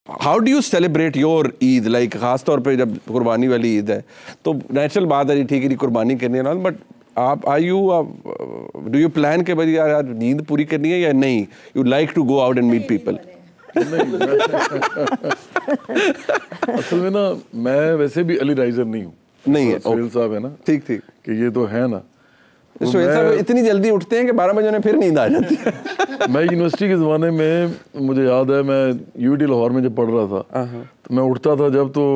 How do you celebrate your Eid, like खास तौर पे जब कुर्बानी वाली ईद है तो नेचुरल बात है ठीक है कुर्बानी करनी है ना, बट आप डू यू प्लान के भाई यार नींद पूरी करनी है या नहीं, you like to go out and meet people? असल में ना मैं वैसे भी अली राइजर नहीं हूँ। नहीं है सोहेल साहब है ना, ठीक ठीक कि ये तो है ना, सोहेल साहब इतनी जल्दी उठते हैं कि 12 बजे उन्हें फिर नींद आ जाती है। मैं यूनिवर्सिटी के ज़माने में, मुझे याद है मैं यूटी लाहौर में जब पढ़ रहा था तो मैं उठता था जब तो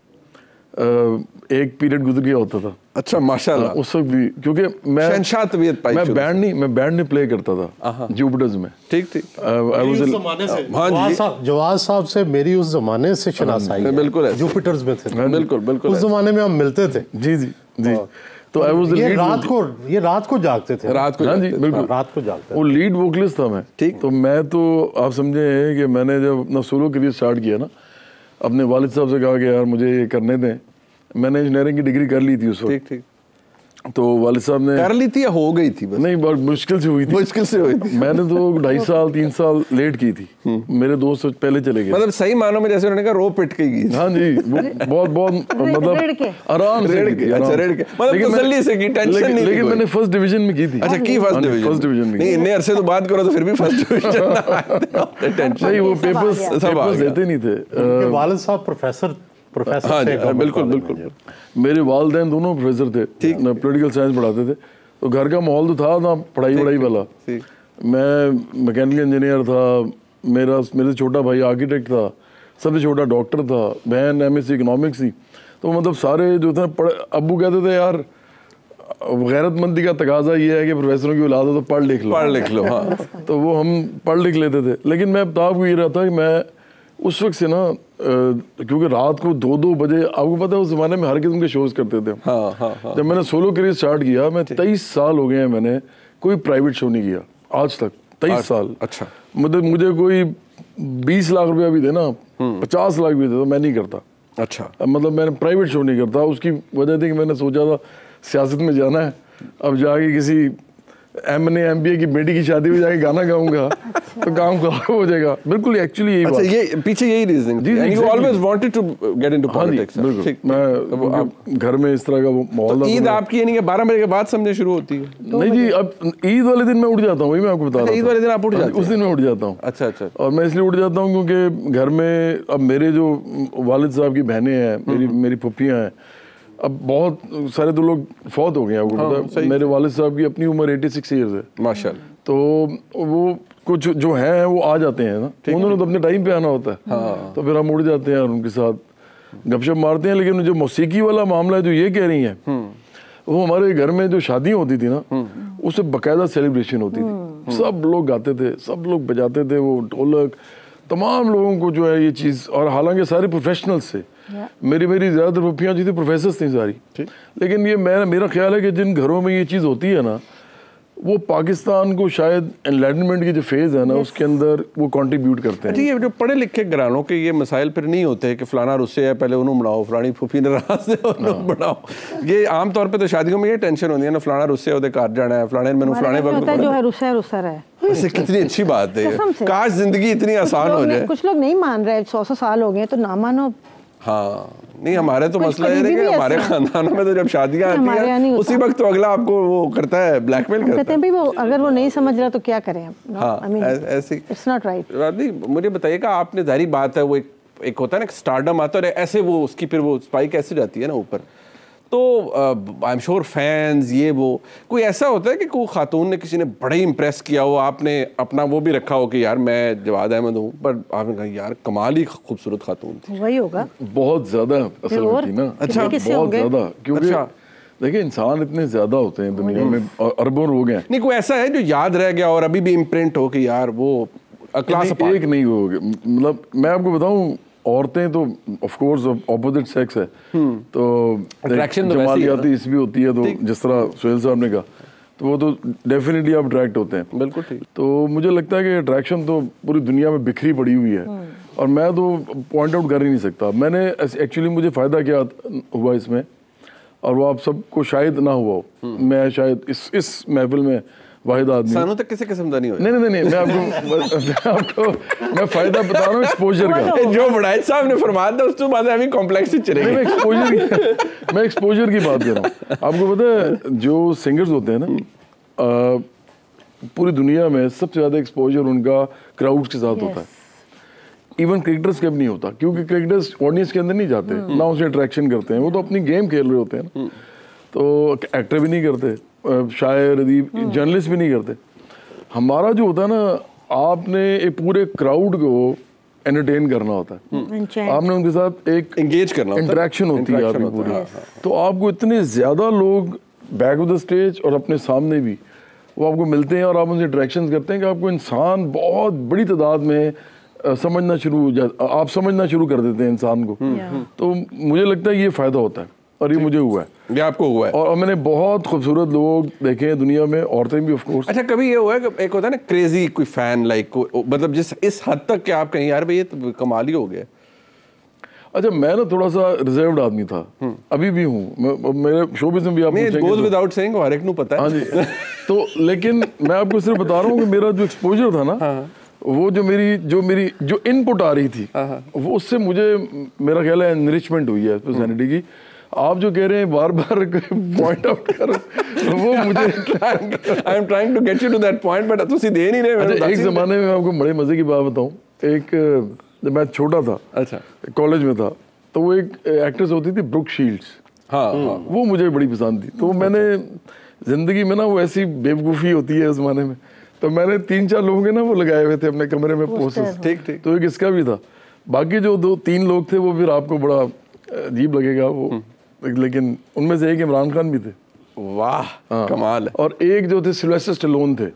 एक पीरियड गुजर गया होता था। अच्छा माशाल्लाह। उस वक्त भी क्योंकि मैं शहंशाह तबीयत पाई, मैं बैंड में प्ले करता था जुपिटर्स में। ठीक ठीक हाँ जी, जवाद साहब से मेरी उस जमाने से शनासाई है, बिल्कुल जुपिटर्स में थे, बिल्कुल बिल्कुल उस जमाने में हम मिलते थे। जी जी जी। तो ये रात को जागते थे, रात को, हाँ जी बिल्कुल रात को जागते थे। वो लीड वोकलिस्ट था मैं। ठीक। तो मैं तो आप समझे कि मैंने जब अपना सोलो करियर स्टार्ट किया ना, अपने वालिद साहब से कहा कि यार मुझे ये करने दें। मैंने इंजीनियरिंग की डिग्री कर ली थी उस वक्त। ठीक ठीक। तो वालिद साहब ने कर ली थी या हो गई थी? बस नहीं, बहुत मुश्किल से हुई थी। मुश्किल से हुई थी। मैंने तो 2.5 साल 3 साल लेट की थी, मेरे दोस्त पहले चले गए। मतलब सही मानों में जैसे उन्होंने कहा रो पिट के की। हाँ जी, बहुत मतलब आराम से मतलब तसल्ली से की, टेंशन नहीं। लेकिन मैंने फर्स्ट डिवीजन में की थी। अच्छा की फर्स्ट डिवीजन में? नहीं इतने अरसे तो बात करो तो फिर भी फर्स्ट डिवीजन। टेंशन नहीं, वो पेपर्स देते नहीं थे। वालिद साहब प्रोफेसर हाँ जी, बिल्कुल बिल्कुल। मेरे वालिदैन दोनों प्रोफेसर थे, ठीक, पॉलिटिकल साइंस पढ़ाते थे। तो घर का माहौल तो था ना पढ़ाई वाला। मैं मैकेनिकल इंजीनियर था, मेरे छोटा भाई आर्किटेक्ट था, सबसे छोटा डॉक्टर था, बहन एमएससी इकोनॉमिक्स थी। तो मतलब सारे जो थे अब्बू कहते थे यार गैरतमंदी का तकाजा ये है कि प्रोफेसरों की औलाद हो तो पढ़ लिख लो। हाँ, तो वो हम पढ़ लिख लेते थे। लेकिन मैं बता आपको ये रहा था कि मैं उस वक्त से ना क्योंकि रात को 2-2 बजे, आपको पता है उस जमाने में हर किस्म के शोज करते थे। हाँ। जब मैंने सोलो करियर स्टार्ट किया, मैं 23 साल हो गए हैं, मैंने कोई प्राइवेट शो नहीं किया आज तक, 23 साल। अच्छा। मतलब मुझे कोई 20 लाख रुपया भी देना, 50 लाख भी दे तो मैं नहीं करता। अच्छा। मतलब मैंने प्राइवेट शो नहीं करता। उसकी वजह थी कि मैंने सोचा था सियासत में जाना है, अब जाके किसी MA की बेटी की शादी में जाके गाना गाऊंगा तो काम खराब हो जाएगा। बिल्कुल एक्चुअली यही बात। ये पीछे यही रीजन थी, and you always wanted to get into politics. मैं घर में इस तरह का माहौल था। ईद आपकी यानी कि 12 बजे के बाद समझे शुरू होती है? नहीं जी, अब ईद वाले दिन मैं उठ जाता हूँ, वही मैं आपको बता रहा हूँ। ईद वाले दिन आप उठ जाते हैं? उस दिन मैं उठ जाता हूँ। अच्छा अच्छा। और मैं इसलिए उठ जाता हूँ क्योंकि घर में अब मेरे जो वालिद साहब की बहनें हैं, मेरी फुप्पियाँ हैं, अब बहुत सारे तो लोग फौत हो गए हैं, आपको पता है। मेरे वालिद साहब की अपनी उम्र 86 ईयर्स है माशाल्लाह। तो वो कुछ जो हैं वो आ जाते हैं ना, उन्होंने तो अपने टाइम पे आना होता है। तो फिर हम उड़ जाते हैं और उनके साथ गपशप मारते हैं। लेकिन जो मौसीकी वाला मामला है जो ये कह रही हैं, वो हमारे घर में जो शादियाँ होती थी ना, उससे बाकायदा सेलिब्रेशन होती थी। सब लोग गाते थे, सब लोग बजाते थे, वो ढोलक, तमाम लोगों को जो है ये चीज़। और हालांकि सारे प्रोफेशनल्स से मेरी ज़्यादातर पप्पियाँ जो थी प्रोफेसर्स थी सारी। लेकिन ये मेरा ख्याल है कि जिन घरों में ये चीज़ होती है ना, वो पाकिस्तान को शायद एनलाइटनमेंट की जो फेज़ है ना, उसके अंदर वो कंट्रीब्यूट करते हैं। ये जो पढ़े लिखे घरानों के ये मसाइल फिर नहीं होते कि फलाना रुस्से है पहले उन्होंने बनाओ, फलानी फूफी नाराज है उन्होंने बनाओ। ये आमतौर पे तो शादियों में ये टेंशन होती है ना, फलाना रुस्से होते घर जाना है, फलाने मैंने फलाने वक्त जो है रुस्सा है। वैसे कितनी अच्छी बात है, काश जिंदगी इतनी आसान हो जाए। कुछ लोग नहीं मान रहे, 100 साल हो गए तो ना मानो। हाँ नहीं, हमारे तो मसला है कि हमारे खानदानों में तो जब शादियां आती हैं उसी वक्त तो अगला आपको वो करता है, ब्लैकमेल करता है। भाई वो अगर वो नहीं समझ रहा तो क्या करें हम? हाँ, ऐसी इट्स नॉट राइट। मुझे बताइएगा, आपने जाहिर बात है वो एक होता है ना स्टारडम आता है ऐसे, वो उसकी फिर वो स्पाइक ऐसे जाती है ना ऊपर, तो आई एम श्योर फैंस ये वो कोई ऐसा होता है कि कोई खातून ने किसी ने बड़े इंप्रेस किया हो, आपने अपना वो भी रखा हो कि यार मैं जवाद अहमद हूँ, पर आपने कहा यार कमाल ही खूबसूरत खातून थी? वही होगा, बहुत ज्यादा असल में थी ना। अच्छा, बहुत ज्यादा, क्योंकि देखिए इंसान इतने ज्यादा होते हैं दुनिया में, अरबों लोग हैं। नहीं कोई ऐसा है जो याद रह गया और अभी भी इम्प्रिंट हो कि यार वो क्लास एक नहीं हो गया। मतलब मैं आपको बताऊं, औरतें तो ऑफ कोर्स ऑपोजिट सेक्स है तो अट्रैक्शन जमालियाती इस भी होती है, तो जिस तरह सोहेल साहब ने कहा, तो वो तो डेफिनेटली आप अट्रैक्ट होते हैं। बिल्कुल ठीक। तो मुझे लगता है कि अट्रैक्शन तो पूरी दुनिया में बिखरी पड़ी हुई है और मैं तो पॉइंट आउट कर ही नहीं सकता। मैंने एक्चुअली मुझे फ़ायदा क्या हुआ इसमें, और वो आप सबको शायद ना हुआ हो। मैं शायद इस महफिल में वाहिद आदमी। सानू तक किसी किस्म का नहीं हो। नहीं, मैं फायदा बता रहा हूँ एक्सपोजर का। जो बड़ाई साहब ने फरमाया था उसके बाद अभी कॉम्प्लेक्स ही चलेगी। मैं एक्सपोजर की बात कर रहा हूँ। आपको पता है जो सिंगर्स होते हैं ना, पूरी दुनिया में सबसे ज्यादा एक्सपोजर उनका क्राउड्स के साथ होता है। इवन क्रिकेटर्स के भी नहीं होता, क्योंकि क्रिकेटर्स ऑडियंस के अंदर नहीं जाते, ना उसे अट्रैक्शन करते हैं, वो तो अपनी गेम खेल रहे होते हैं ना। तो एक्टर भी नहीं करते, शायर अदीब जर्नलिस्ट भी नहीं करते। हमारा जो होता है ना, आपने एक पूरे क्राउड को एंटरटेन करना होता है, आपने उनके साथ एक एंगेज करना होता है, इंटरेक्शन होती है आपकी पूरी। तो आपको इतने ज़्यादा लोग बैक ऑफ द स्टेज और अपने सामने भी वो आपको मिलते हैं और आप उनसे इंटरेक्शन करते हैं कि आपको इंसान बहुत बड़ी तादाद में समझना शुरू कर देते हैं इंसान को। तो मुझे लगता है ये फ़ायदा होता है और ये मुझे हुआ है, ये आपको हुआ है। और मैंने बहुत खूबसूरत लोग देखे हैं दुनिया में, औरतें भी ऑफ कोर्स। अच्छा, कभी ये हुआ है कि एक होता है ना क्रेजी कोई फैन, लाइक मतलब जिस इस हद तक कि आप कहीं यार भाई ये तो कमाल ही हो गया? अच्छा, मैं ना थोड़ा सा रिजर्व्ड आदमी था, अभी भी हूँ। मेरे शोबिज़ में भी आप गोज़ विदाउट सेइंग, हर एक को पता है। हाँ जी। तो लेकिन मैं आपको सिर्फ बता रहा हूँ कि मेरा जो एक्सपोजर था ना, वो जो मेरी इनपुट आ रही थी, वो उससे मुझे मेरा ख्याल है एनरिचमेंट हुई है पर्सनैलिटी की। आप जो कह रहे हैं बार बार पॉइंट आउट कर, वो मुझे I am trying to get you to that point, but तुसी दे नहीं रहे। अच्छा, एक ज़माने में आपको बड़े मज़े की बात बताऊँ। जब मैं छोटा था, अच्छा कॉलेज में था, तो वो एक एक्ट्रेस होती थी ब्रुक शील्ड्स। हाँ, वो मुझे बड़ी पसंद थी। तो मैंने ज़िंदगी में ना, वो ऐसी बेवकूफ़ी होती है उस ज़माने में, तो मैंने 3-4 लोगों के ना वो लगाए हुए थे अपने कमरे में पोस्टर्स। ठीक। तो एक इसका भी था। बाकी जो 2-3 लोग थे वो फिर आपको बड़ा अजीब लगेगा वो, लेकिन उनमें से एक इमरान खान भी थे। वाह, कमाल है। और एक जो थे सिल्वेस्टर स्टैलोन थे,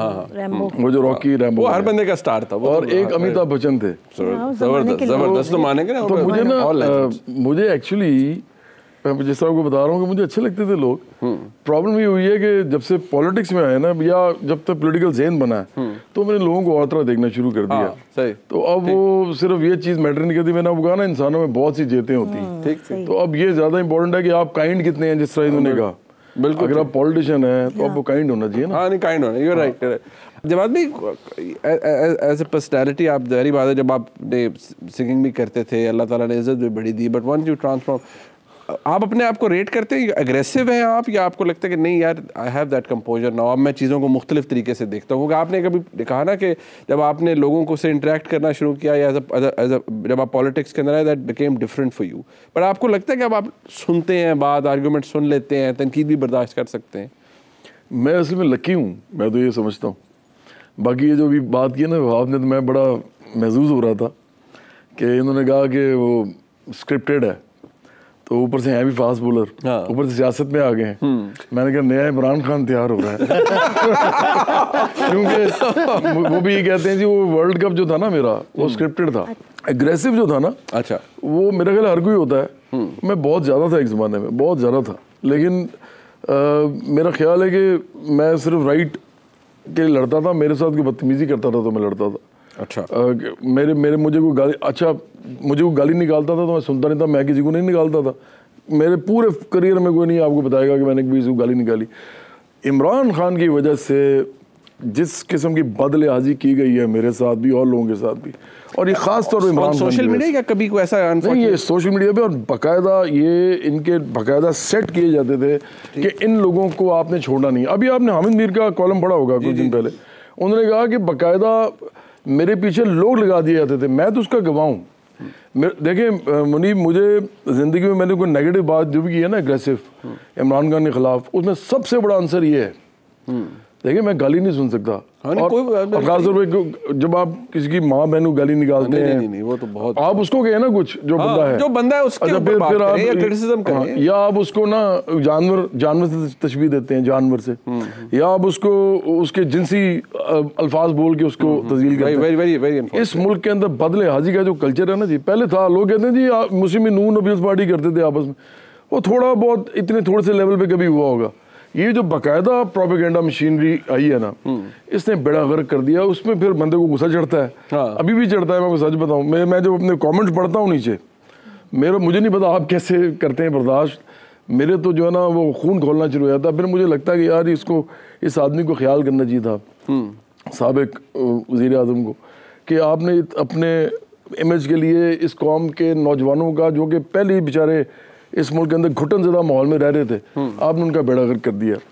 वो जो रॉकी रैम्बो, वो हर बंदे का स्टार था। और एक अमिताभ बच्चन थे। जबरदस्त तो मानेंगे ना। तो मुझे ना, मुझे एक्चुअली, मैं जिस तरह को बता रहा हूँ कि मुझे अच्छे लगते थे लोग। प्रॉब्लम ये हुई है कि जब से पॉलिटिक्स में आए ना, या जब तक पॉलिटिकल ज़हन बना है, तो मैंने लोगों को और तरह देखना शुरू कर दिया। सही। तो अब वो सिर्फ ये चीज़ मैटर नहीं करती। मैंने अब कहा ना, इंसानों में बहुत सी जेतें होती हैं। ठीक। तो अब ये ज़्यादा इंपॉर्टेंट है कि आप काइंड कितने हैं, जिस तरह इन्होंने कहा। बिल्कुल, अगर आप पॉलिटिशियन हैं तो आपको काइंड होना चाहिए ना। हाँ, नहीं, काइंड होना, यू आर राइट। जवाब भी एज ए पर्सनैलिटी, आप जाहिर बात है जब आपने सिंगिंग भी करते थे, अल्लाह ताला ने इज्जत भी बड़ी दी, बट वंस यू ट्रांसफॉर्म, आप अपने आप को रेट करते हैं एग्रेसिव हैं आप, या आपको लगता है कि नहीं यार I have that composer now, अब मैं चीज़ों को मुख्तलिफ तरीके से देखता हूँ? क्योंकि आपने कभी कहा ना कि जब आपने लोगों को से इंटरेक्ट करना शुरू किया, या जब आप पॉलिटिक्स के अंदर आए, that became different for you. पर आपको लगता है कि अब आप सुनते हैं बात, आर्गूमेंट सुन लेते हैं, तनकीद भी बर्दाश्त कर सकते हैं? मैं असल में लकी हूँ, मैं तो ये समझता हूँ। बाकी ये जो भी बात की ना आपने, तो मैं बड़ा महसूस हो रहा था कि इन्होंने कहा कि वो स्क्रिप्टेड है, तो ऊपर से हैं भी फास्ट बॉलर, ऊपर से सियासत में आ गए हैं। मैंने कहा नया इमरान खान तैयार हो रहा है। क्योंकि वो भी ये कहते हैं जी, वो वर्ल्ड कप जो था ना मेरा, वो स्क्रिप्टेड था। एग्रेसिव जो था ना, अच्छा, वो मेरा ख्याल हर कोई होता है। मैं बहुत ज़्यादा था एक ज़माने में, बहुत ज़्यादा था। लेकिन मेरा ख्याल है कि मैं सिर्फ राइट के लड़ता था, मेरे साथ कोई बदतमीजी करता था तो मैं लड़ता था। अच्छा, मुझे कोई गाली निकालता था तो मैं सुनता नहीं था, मैं किसी को नहीं निकालता था। मेरे पूरे करियर में कोई नहीं आपको बताएगा कि मैंने किसी को गाली निकाली। इमरान खान की वजह से जिस किस्म की बदलिहाजी की गई है मेरे साथ भी और लोगों के साथ भी, और ये खास तौर पर इमरान खान, सोशल मीडिया या कभी कोई ऐसा नहीं, ये सोशल मीडिया पे, और बाकायदा ये इनके बाकायदा सेट किए जाते थे कि इन लोगों को आपने छोड़ना नहीं। अभी आपने हामिद मीर का कॉलम पढ़ा होगा कुछ दिन पहले, उन्होंने कहा कि बाकायदा मेरे पीछे लोग लगा दिए जाते थे, मैं तो उसका गवाह हूँ। देखिए मुनीब, मुझे ज़िंदगी में मैंने कोई नेगेटिव बात जो भी की है ना एग्रेसिव इमरान खान के ख़िलाफ़, उसमें सबसे बड़ा आंसर ये है, देखिए मैं गाली नहीं सुन सकता। और खासतौर पे जब आप किसी की माँ बहन को गाली निकालते हैं, नहीं, वो तो बहुत, आप उसको कहे ना कुछ जो बंदा है उसके ऊपर बात करें या क्रिटिसिज्म करें, या आप उसको ना जानवर से तशबीह देते हैं, जानवर से, या आप उसको उसके जिनसी अल्फाज बोल के उसको तज़लील करते हैं। इस मुल्क के अंदर बदलिहाजी का जो कल्चर है ना जी, पहले था, लोग कहते हैं जी मुस्लिम नून पीपल्स पार्टी करते थे आपस में, वो थोड़ा बहुत इतने थोड़े से लेवल पे कभी हुआ होगा। ये जो बाकायदा प्रोपेगेंडा मशीनरी आई है ना, इसने बेड़ा गर्क कर दिया। उसमें फिर बंदे को गुस्सा चढ़ता है, अभी भी चढ़ता है। मैं आपको सच बताऊं, मैं जब अपने कमेंट्स पढ़ता हूँ नीचे, मुझे नहीं पता आप कैसे करते हैं बर्दाश्त, मेरे तो जो है ना वो खून खोलना शुरू हो जाता। फिर मुझे लगता है कि यार इसको, इस आदमी को ख्याल करना चाहिए था, साबिक वज़ीर आज़म को, कि आपने अपने इमेज के लिए इस कौम के नौजवानों का, जो कि पहले ही बेचारे इस मुल्क के अंदर घुटन ज़दा माहौल में रह रहे थे, आपने उनका बेड़ा गर्क कर दिया।